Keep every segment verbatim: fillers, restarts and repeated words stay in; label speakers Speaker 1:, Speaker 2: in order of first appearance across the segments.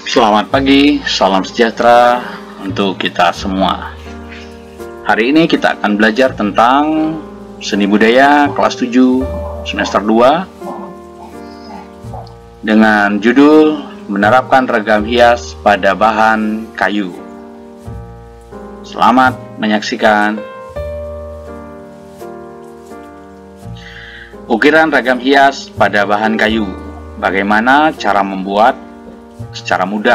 Speaker 1: Selamat pagi, salam sejahtera untuk kita semua. Hari ini kita akan belajar tentang seni budaya kelas tujuh semester dua dengan judul menerapkan ragam hias pada bahan kayu. Selamat menyaksikan. Ukiran ragam hias pada bahan kayu. Bagaimana cara membuat secara mudah?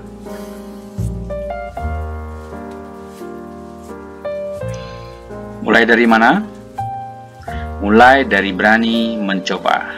Speaker 1: Mulai dari mana? Mulai dari berani mencoba.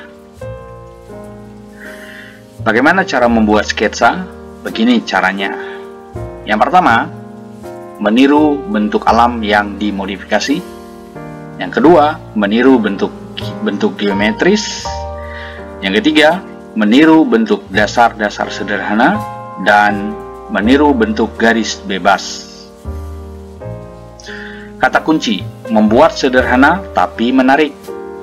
Speaker 1: Bagaimana cara membuat sketsa? Begini caranya. Yang pertama, meniru bentuk alam yang dimodifikasi. Yang kedua, meniru bentuk bentuk geometris. Yang ketiga, meniru bentuk dasar-dasar sederhana dan meniru bentuk garis bebas. Kata kunci, membuat sederhana tapi menarik.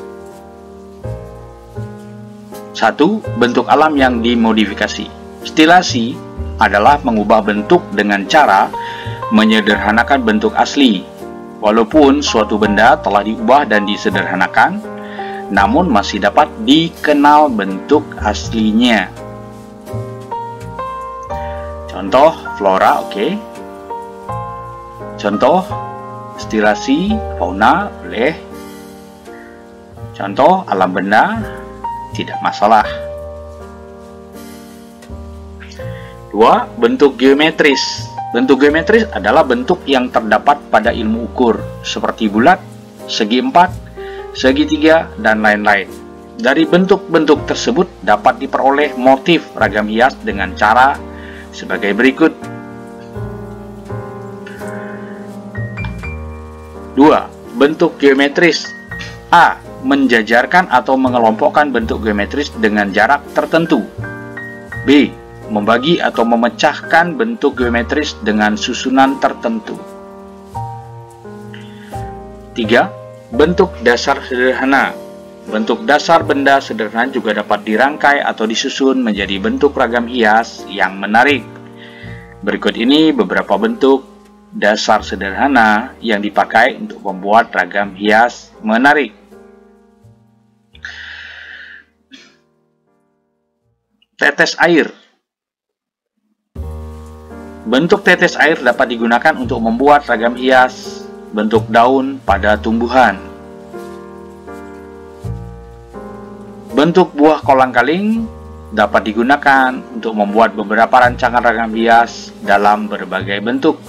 Speaker 1: Satu, bentuk alam yang dimodifikasi. Stilasi adalah mengubah bentuk dengan cara menyederhanakan bentuk asli. Walaupun suatu benda telah diubah dan disederhanakan, namun masih dapat dikenal bentuk aslinya. Contoh flora, oke. Okay. Contoh stilasi fauna, boleh. Contoh alam benda, tidak masalah. Dua, bentuk geometris. Bentuk geometris adalah bentuk yang terdapat pada ilmu ukur, seperti bulat, segi empat, segitiga, dan lain-lain. Dari bentuk-bentuk tersebut dapat diperoleh motif ragam hias dengan cara sebagai berikut. Dua, bentuk geometris. A. Menjajarkan atau mengelompokkan bentuk geometris dengan jarak tertentu. B. Membagi atau memecahkan bentuk geometris dengan susunan tertentu. Tiga. Bentuk dasar sederhana. Bentuk dasar benda sederhana juga dapat dirangkai atau disusun menjadi bentuk ragam hias yang menarik. Berikut ini beberapa bentuk dasar sederhana yang dipakai untuk membuat ragam hias menarik. Tetes air. Bentuk tetes air dapat digunakan untuk membuat ragam hias bentuk daun pada tumbuhan. Bentuk buah kolang-kaling dapat digunakan untuk membuat beberapa rancangan ragam hias dalam berbagai bentuk.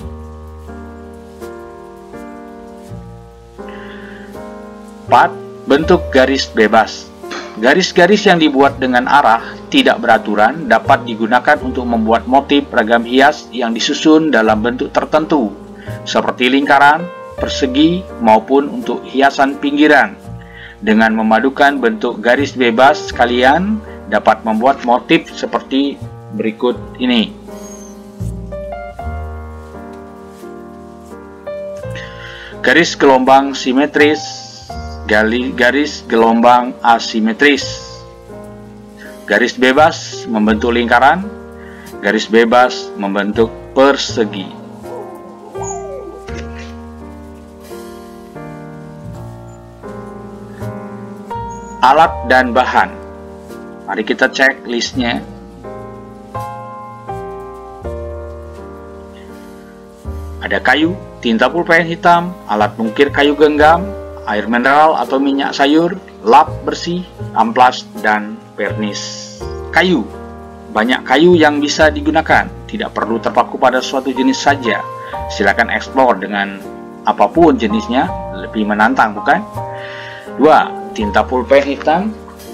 Speaker 1: Empat. Bentuk garis bebas. Garis-garis yang dibuat dengan arah tidak beraturan dapat digunakan untuk membuat motif ragam hias yang disusun dalam bentuk tertentu, seperti lingkaran, persegi, maupun untuk hiasan pinggiran. Dengan memadukan bentuk garis bebas, kalian dapat membuat motif seperti berikut ini. Garis gelombang simetris, garis gelombang asimetris. Garis bebas membentuk lingkaran, garis bebas membentuk persegi. Alat dan bahan. Mari kita cek listnya. Ada kayu, tinta pulpen hitam, alat mengukir kayu genggam, air mineral atau minyak sayur, lap bersih, amplas, dan vernis. Kayu. Banyak kayu yang bisa digunakan, tidak perlu terpaku pada suatu jenis saja. Silakan eksplor dengan apapun jenisnya, lebih menantang, bukan? Dua. Tinta pulpen hitam.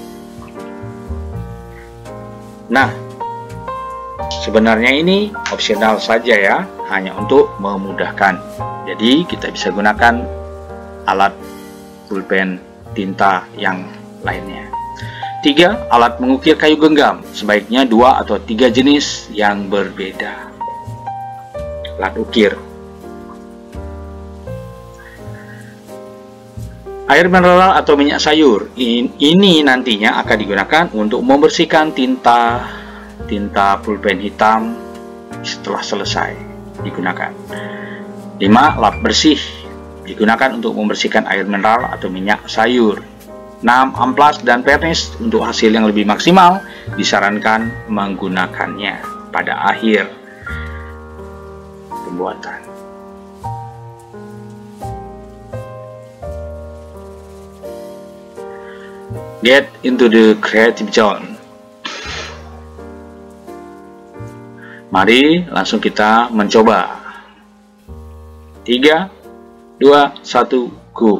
Speaker 1: Nah, sebenarnya ini opsional saja ya, hanya untuk memudahkan. Jadi kita bisa gunakan alat pulpen tinta yang lainnya. Tiga. Alat mengukir kayu genggam. Sebaiknya dua atau tiga jenis yang berbeda. Alat ukir. Air mineral atau minyak sayur ini nantinya akan digunakan untuk membersihkan tinta tinta pulpen hitam setelah selesai digunakan. lima. Lap bersih digunakan untuk membersihkan air mineral atau minyak sayur. enam. Amplas dan vernis untuk hasil yang lebih maksimal disarankan menggunakannya pada akhir pembuatan. Get into the creative zone. Mari langsung kita mencoba. tiga, dua, satu, go.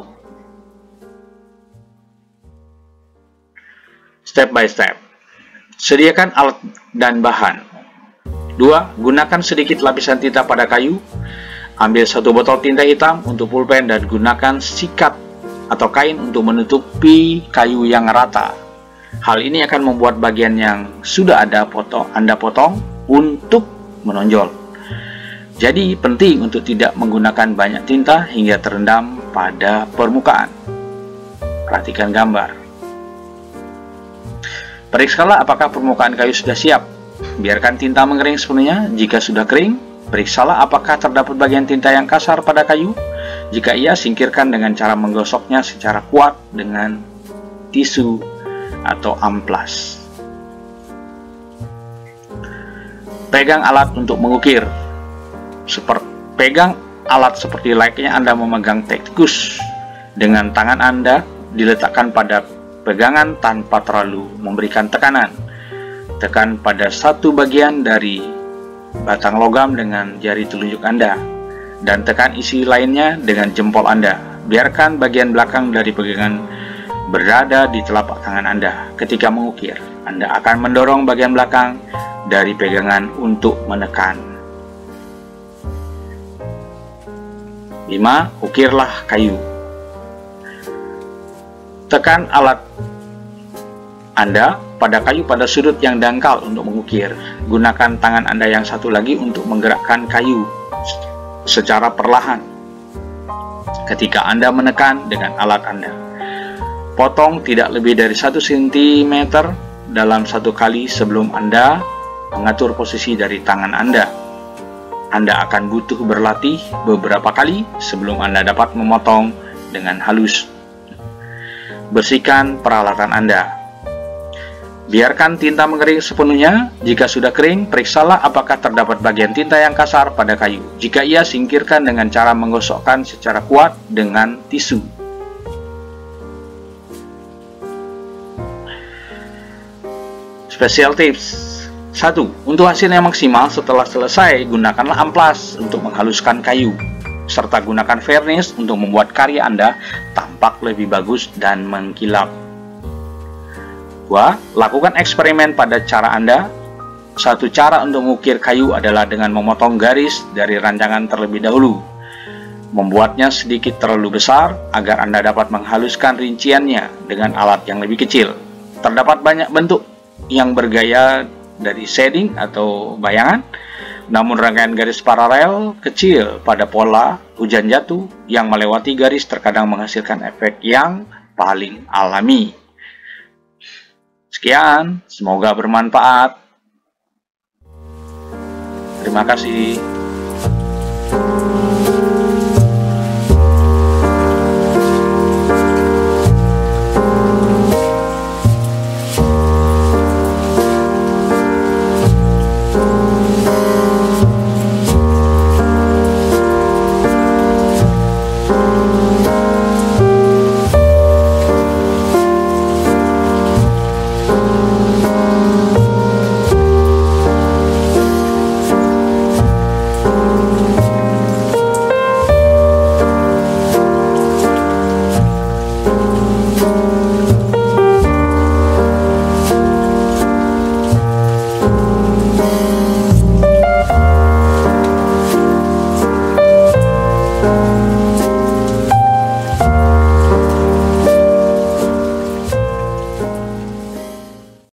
Speaker 1: Step by step. Sediakan alat dan bahan. dua. Gunakan sedikit lapisan tinta pada kayu. Ambil satu botol tinta hitam untuk pulpen dan gunakan sikat atau kain untuk menutupi kayu yang rata. Hal ini akan membuat bagian yang sudah ada potong, Anda potong untuk menonjol. Jadi penting untuk tidak menggunakan banyak tinta hingga terendam pada permukaan. Perhatikan gambar. Periksalah apakah permukaan kayu sudah siap. Biarkan tinta mengering sepenuhnya. Jika sudah kering, periksalah apakah terdapat bagian tinta yang kasar pada kayu. Jika iya, singkirkan dengan cara menggosoknya secara kuat dengan tisu atau amplas. Pegang alat untuk mengukir. Seperti pegang alat seperti layaknya Anda memegang tektikus. Dengan tangan Anda diletakkan pada pegangan tanpa terlalu memberikan tekanan. Tekan pada satu bagian dari batang logam dengan jari telunjuk Anda, dan tekan isi lainnya dengan jempol Anda. Biarkan bagian belakang dari pegangan berada di telapak tangan Anda. Ketika mengukir, Anda akan mendorong bagian belakang dari pegangan untuk menekan. lima. Ukirlah kayu. Tekan alat Anda pada kayu pada sudut yang dangkal untuk mengukir. Gunakan tangan Anda yang satu lagi untuk menggerakkan kayu secara perlahan ketika Anda menekan dengan alat Anda. Potong tidak lebih dari satu sentimeter dalam satu kali sebelum Anda mengatur posisi dari tangan Anda. Anda akan butuh berlatih beberapa kali sebelum Anda dapat memotong dengan halus. Bersihkan peralatan Anda. Biarkan tinta mengering sepenuhnya. Jika sudah kering, periksalah apakah terdapat bagian tinta yang kasar pada kayu. Jika iya, singkirkan dengan cara menggosokkan secara kuat dengan tisu. Special tips. satu. Untuk hasil yang maksimal setelah selesai, gunakanlah amplas untuk menghaluskan kayu, serta gunakan vernis untuk membuat karya Anda tampak lebih bagus dan mengkilap. dua. Lakukan eksperimen pada cara Anda. Satu cara untuk mengukir kayu adalah dengan memotong garis dari rancangan terlebih dahulu. Membuatnya sedikit terlalu besar agar Anda dapat menghaluskan rinciannya dengan alat yang lebih kecil. Terdapat banyak bentuk yang bergaya dari shading atau bayangan, namun rangkaian garis paralel kecil pada pola hujan jatuh yang melewati garis terkadang menghasilkan efek yang paling alami. Sekian, semoga bermanfaat. Terima kasih.